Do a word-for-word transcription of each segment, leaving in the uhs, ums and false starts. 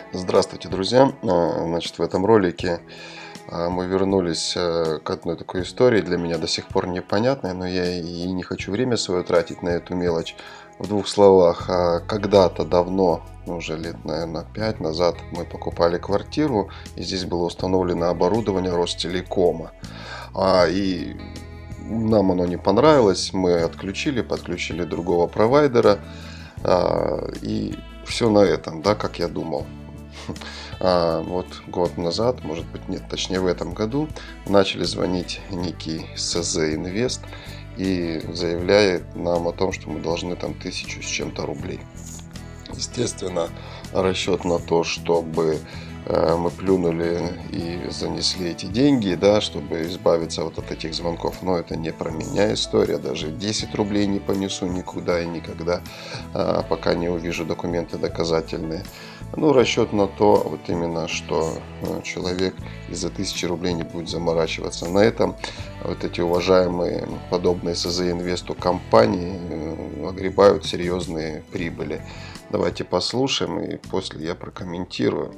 Здравствуйте, друзья! Значит, в этом ролике мы вернулись к одной такой истории, для меня до сих пор непонятной, но я и не хочу время свое тратить на эту мелочь. В двух словах, когда-то давно, уже лет, наверное, пять назад, мы покупали квартиру, и здесь было установлено оборудование Ростелекома. И нам оно не понравилось, мы отключили, подключили другого провайдера, и все на этом, да, как я думал. А вот год назад, может быть, нет, точнее в этом году, начали звонить некий СЗ Инвест и заявляет нам о том, что мы должны там тысячу с чем-то рублей. Естественно, расчет на то, чтобы мы плюнули и занесли эти деньги, да, чтобы избавиться вот от этих звонков. Но это не про меня история, даже десять рублей не понесу никуда и никогда, пока не увижу документы доказательные. Ну, расчет на то, вот именно, что человек из-за тысячи рублей не будет заморачиваться. На этом вот эти уважаемые, подобные СЗ Инвесту компании огребают серьезные прибыли. Давайте послушаем, и после я прокомментирую.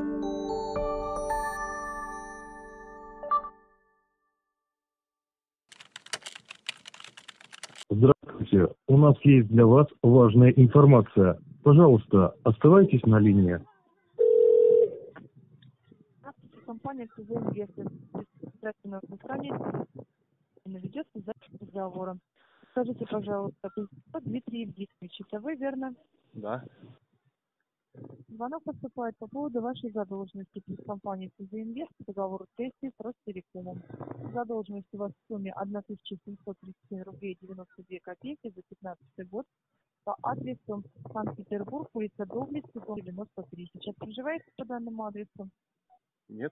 Здравствуйте, у нас есть для вас важная информация. Пожалуйста, оставайтесь на линии. Компания СЗ Инвест наведется запись разговора. Скажите, пожалуйста, Дмитрий Евгеньевич, это вы, верно? Да. Звонок поступает по поводу вашей задолженности перед компанией СЗ Инвест по договору сессии с Ростелекомом. Задолженность у вас в сумме тысяча семьсот тридцать семь рублей девяносто две копейки за пятнадцатый год по адресу Санкт-Петербург, улица Доблести, дом девяносто три. Сейчас проживаете по данному адресу? Нет.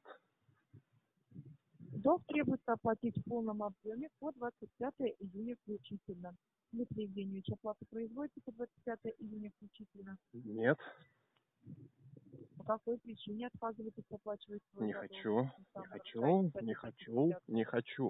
Долг требуется оплатить в полном объеме по двадцать пятое июня включительно. Дмитрий Евгеньевич, оплату производите по двадцать пятое июня включительно? Нет. По какой причине отказываетесь оплачивать свой Не долг? хочу, не хочу, не хочу, не хочу.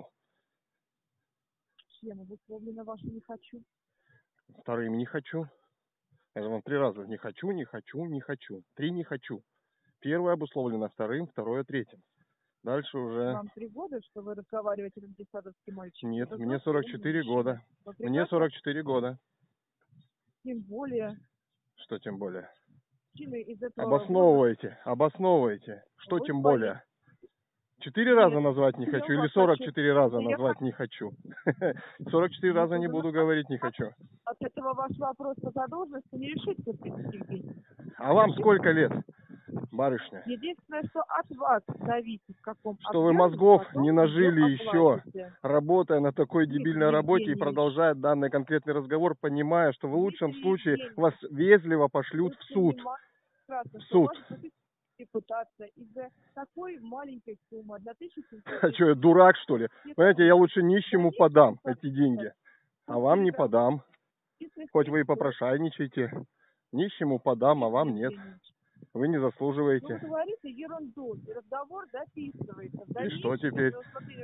Чем обусловлено ваше «не хочу»? Вторым не хочу. Я вам три раза не хочу, не хочу, не хочу. Три не хочу. Первое обусловлено вторым, второе третьим. Дальше уже... Вам три года, что вы разговариваете как детсадовский мальчик? Нет, мне сорок четыре года. Мне сорок четыре года. Тем более... Что тем более? Из этого обосновывайте, возраста... обосновывайте. Что вы тем более? Четыре раза назвать не хочу или сорок четыре раза назвать не хочу? сорок четыре раза не буду говорить не хочу. От этого ваш вопрос по задолженности не решится. А вам сколько лет, барышня? Единственное, что от вас зависит, в каком что вы мозгов не нажили еще, работая на такой дебильной работе и продолжая данный конкретный разговор, понимая, что в лучшем случае вас вежливо пошлют в суд. В суд. Репутация из-за такой маленькой суммы. А что, я дурак, что ли? Понимаете, я лучше нищему подам эти деньги, а вам не подам. Хоть вы и попрошайничаете. Нищему подам, а вам нет. Вы не заслуживаете. Вы говорите ерунду, и разговор дописывается. И что теперь?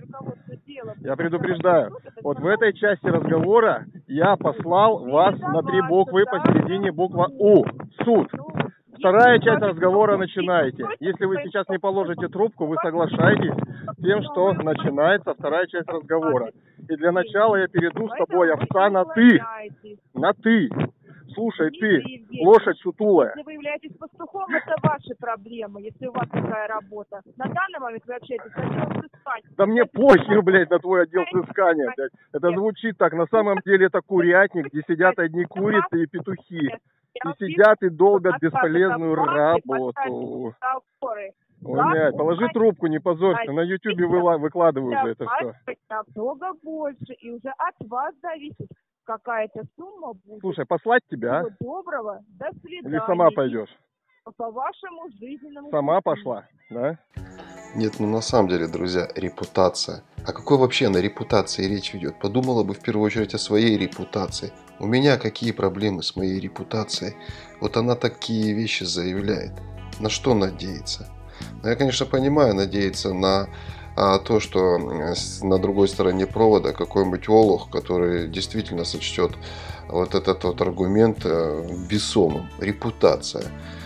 Я предупреждаю, вот в этой части разговора я послал вас на три буквы, посередине буква У. Суд. Вторая часть разговора начинаете. Если вы сейчас не положите трубку, вы соглашаетесь с тем, что начинается вторая часть разговора. И для начала я перейду с тобой, овца, на «ты». На «ты». Слушай, ты, лошадь сутулая. Если вы являетесь пастухом, это ваши проблемы, если у вас такая работа. На данный момент вы общаетесь с отделом взыскания. Да мне похер, блядь, на твой отдел взыскания, блядь. Это звучит так. На самом деле это курятник, где сидят одни курицы и петухи. И сидят и долбят бесполезную работу. Ой, блядь, положи трубку, не позорься. На ютубе выкладываю уже это все. Намного больше, и уже от вас зависит. Какая-то сумма будет. Слушай, послать тебя, Всего доброго, до свидания. Или сама пойдешь? По вашему жизненному Сама пути. Пошла, да? Нет, ну на самом деле, друзья, репутация. О какой вообще на репутации речь ведет? Подумала бы в первую очередь о своей репутации. У меня какие проблемы с моей репутацией? Вот она такие вещи заявляет. На что надеяться? Ну, я, конечно, понимаю, надеяться на а, то, что на другой стороне провода какой-нибудь олух, который действительно сочтет вот этот вот аргумент весомым. Репутация.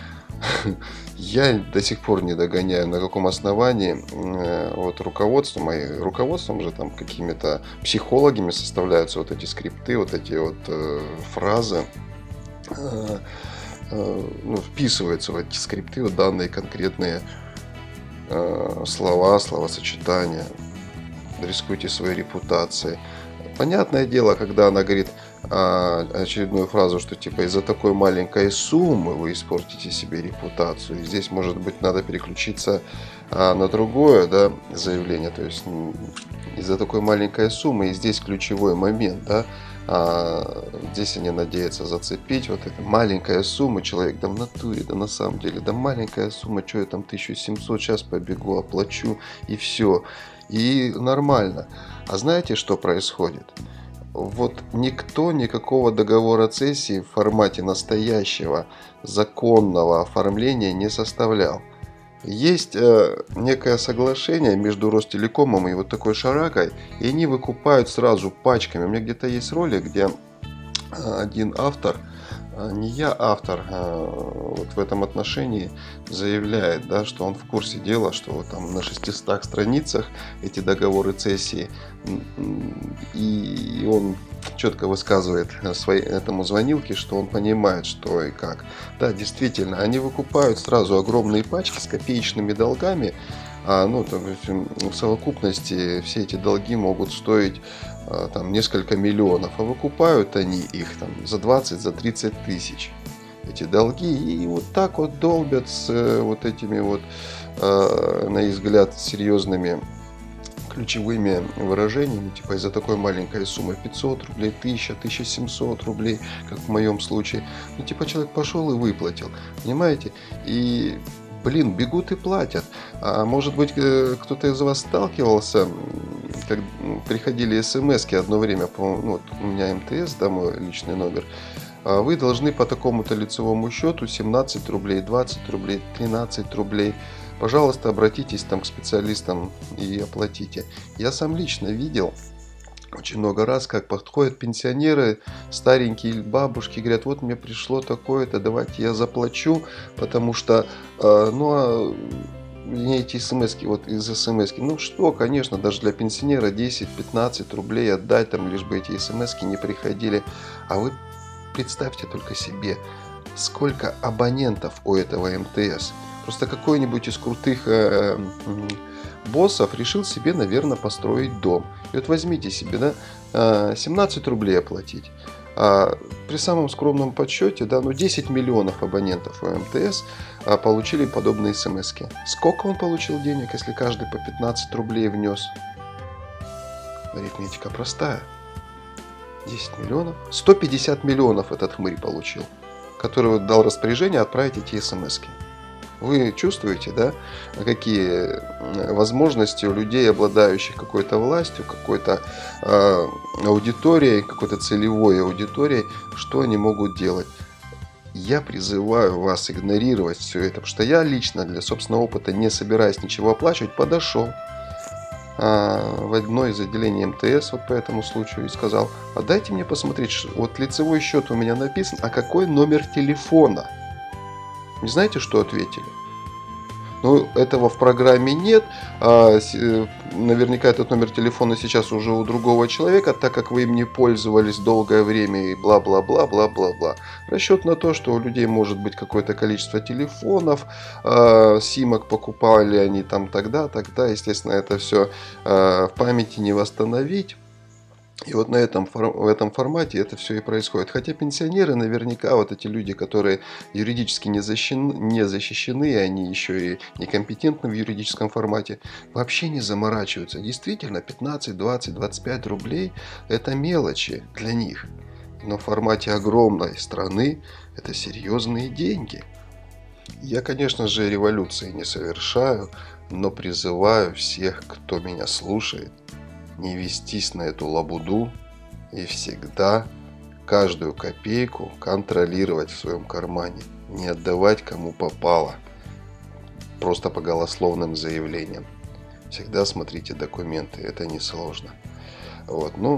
Я до сих пор не догоняю, на каком основании вот руководством, и руководством же там какими-то психологами составляются вот эти скрипты, вот эти вот э, фразы, э, э, ну, вписываются в эти скрипты вот данные конкретные э, слова, словосочетания. Рискуйте своей репутацией. Понятное дело, когда она говорит очередную фразу, что типа из-за такой маленькой суммы вы испортите себе репутацию. И здесь, может быть, надо переключиться а, на другое, да, заявление. То есть из-за такой маленькой суммы, и здесь ключевой момент, да, а, здесь они надеются зацепить вот эта маленькая сумма. Человек, да в натуре, да на самом деле, да маленькая сумма, что я там тысячу семьсот, сейчас побегу, оплачу и все. И нормально. А знаете, что происходит? Вот никто никакого договора цессии в формате настоящего законного оформления не составлял. Есть э, некое соглашение между Ростелекомом и вот такой шаракой, и они выкупают сразу пачками. У меня где-то есть ролик, где один автор, не я автор, а вот в этом отношении заявляет, да, что он в курсе дела, что вот там на шестистах страницах эти договоры цессии, и он четко высказывает своей, этому звонилке, что он понимает, что и как. Да, действительно, они выкупают сразу огромные пачки с копеечными долгами, а, ну, то есть, в совокупности все эти долги могут стоить а, там несколько миллионов, а выкупают они их там за двадцать, за тридцать тысяч эти долги, и вот так вот долбят с вот этими вот, а, на их взгляд, серьезными ключевыми выражениями, типа из-за такой маленькой суммы пятьсот рублей, тысяча, тысяча семьсот рублей, как в моем случае, ну типа человек пошел и выплатил, понимаете, и блин, бегут и платят. А может быть, кто-то из вас сталкивался, как приходили смс-ки одно время, по-моему, ну, вот у меня МТС, да, мой личный номер, вы должны по такому-то лицевому счету семнадцать рублей, двадцать рублей, тринадцать рублей. Пожалуйста, обратитесь там к специалистам и оплатите. Я сам лично видел очень много раз, как подходят пенсионеры, старенькие бабушки, говорят, вот мне пришло такое-то, давайте я заплачу, потому что, э, ну, а мне эти смс-ки, вот из смс-ки, ну что, конечно, даже для пенсионера десять-пятнадцать рублей отдать, там, лишь бы эти смс-ки не приходили. А вы представьте только себе, сколько абонентов у этого МТС. Просто какой-нибудь из крутых э, э, боссов решил себе, наверное, построить дом. И вот возьмите себе, да, э, семнадцать рублей оплатить. А при самом скромном подсчете, да, ну десять миллионов абонентов у МТС а, получили подобные смс-ки. Сколько он получил денег, если каждый по пятнадцать рублей внес? Арифметика простая. десять миллионов. сто пятьдесят миллионов этот хмырь получил, который вот дал распоряжение отправить эти смс-ки. Вы чувствуете, да, какие возможности у людей, обладающих какой-то властью, какой-то э, аудиторией, какой-то целевой аудиторией, что они могут делать. Я призываю вас игнорировать все это, потому что я лично для собственного опыта, не собираясь ничего оплачивать, подошел э, в одно из отделений МТС вот по этому случаю и сказал, а дайте мне посмотреть, вот лицевой счет у меня написан, а какой номер телефона? Не знаете, что ответили? Ну, этого в программе нет. А, наверняка этот номер телефона сейчас уже у другого человека, так как вы им не пользовались долгое время и бла-бла-бла, бла-бла-бла. Расчет на то, что у людей может быть какое-то количество телефонов, а, симок покупали они там тогда, тогда. Естественно, это все а, в памяти не восстановить. И вот на этом, в этом формате это все и происходит. Хотя пенсионеры наверняка, вот эти люди, которые юридически не защищены, не защищены, они еще и некомпетентны в юридическом формате, вообще не заморачиваются. Действительно, пятнадцать, двадцать, двадцать пять рублей это мелочи для них. Но в формате огромной страны это серьезные деньги. Я, конечно же, революции не совершаю, но призываю всех, кто меня слушает, не вестись на эту лабуду и всегда каждую копейку контролировать в своем кармане. Не отдавать кому попало. Просто по голословным заявлениям. Всегда смотрите документы, это несложно. Вот, ну,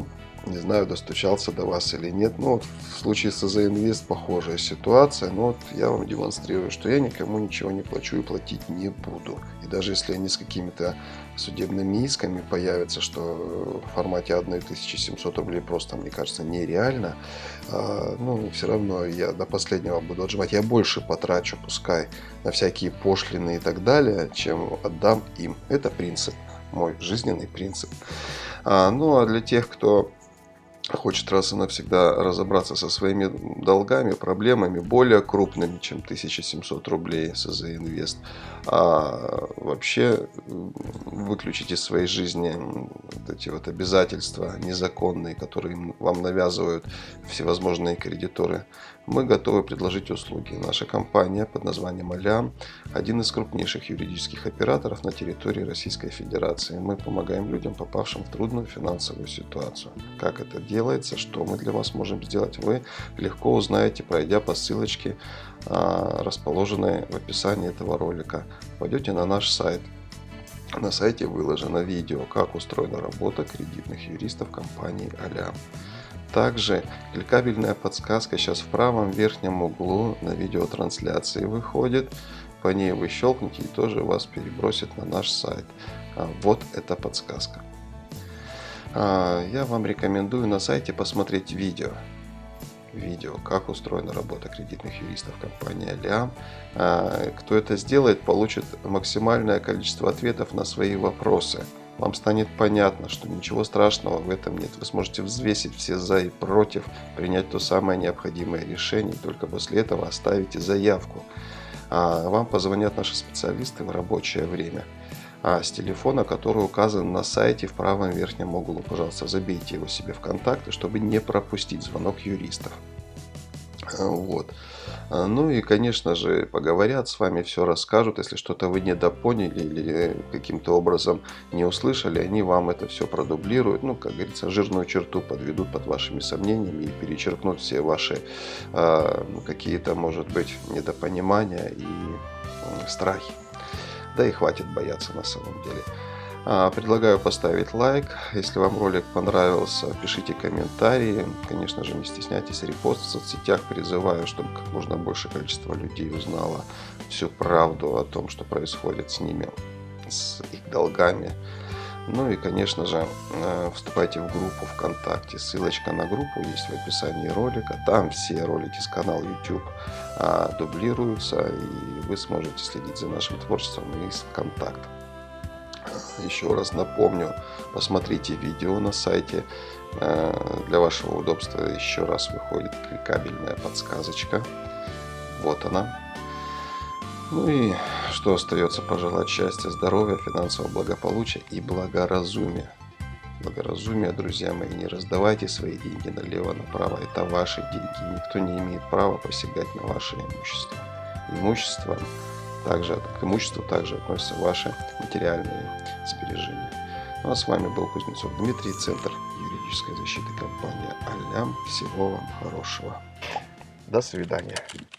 Не знаю, достучался до вас или нет. Ну, вот в случае с АЗ Инвест похожая ситуация. Но вот я вам демонстрирую, что я никому ничего не плачу и платить не буду. И даже если они с какими-то судебными исками появятся, что в формате тысячи семисот рублей просто, мне кажется, нереально, а, ну, все равно я до последнего буду отжимать. Я больше потрачу, пускай, на всякие пошлины и так далее, чем отдам им. Это принцип, мой жизненный принцип. А, ну, а для тех, кто хочет раз и навсегда разобраться со своими долгами, проблемами более крупными, чем тысяча семьсот рублей с АЗ Инвест, а вообще выключить из своей жизни вот эти вот обязательства незаконные, которые вам навязывают всевозможные кредиторы, мы готовы предложить услуги. Наша компания под названием Алиам один из крупнейших юридических операторов на территории Российской Федерации. Мы помогаем людям, попавшим в трудную финансовую ситуацию. Как это делается, что мы для вас можем сделать, вы легко узнаете, пройдя по ссылочке, расположенной в описании этого ролика. Пойдете на наш сайт. На сайте выложено видео, как устроена работа кредитных юристов компании Алиам. Также кликабельная подсказка сейчас в правом верхнем углу на видеотрансляции выходит. По ней вы щелкните и тоже вас перебросит на наш сайт. Вот эта подсказка. Я вам рекомендую на сайте посмотреть видео. Видео, как устроена работа кредитных юристов компании Алиам. Кто это сделает, получит максимальное количество ответов на свои вопросы. Вам станет понятно, что ничего страшного в этом нет. Вы сможете взвесить все за и против, принять то самое необходимое решение. Только после этого оставите заявку. А вам позвонят наши специалисты в рабочее время. А с телефона, который указан на сайте в правом верхнем углу. Пожалуйста, забейте его себе в контакты, чтобы не пропустить звонок юристов. Вот. Ну и, конечно же, поговорят с вами, все расскажут. Если что-то вы недопоняли или каким-то образом не услышали, они вам это все продублируют. Ну, как говорится, жирную черту подведут под вашими сомнениями и перечеркнут все ваши э, какие-то, может быть, недопонимания и э, страхи. Да и хватит бояться на самом деле. Предлагаю поставить лайк. Если вам ролик понравился, пишите комментарии. Конечно же, не стесняйтесь репост в соцсетях. Призываю, чтобы как можно большее количество людей узнало всю правду о том, что происходит с ними, с их долгами. Ну и, конечно же, вступайте в группу ВКонтакте. Ссылочка на группу есть в описании ролика. Там все ролики с канала YouTube дублируются, и вы сможете следить за нашим творчеством из ВКонтакта. Еще раз напомню, посмотрите видео на сайте. Для вашего удобства еще раз выходит кликабельная подсказочка. Вот она. Ну и что остается? Пожелать счастья, здоровья, финансового благополучия и благоразумия. Благоразумие, друзья мои, не раздавайте свои деньги налево-направо. Это ваши деньги. Никто не имеет права посягать на ваше имущество. Имущество также, к имуществу также относятся ваши материальные сбережения. Ну а с вами был Кузнецов Дмитрий, Центр юридической защиты, компания Алиам. Всего вам хорошего. До свидания.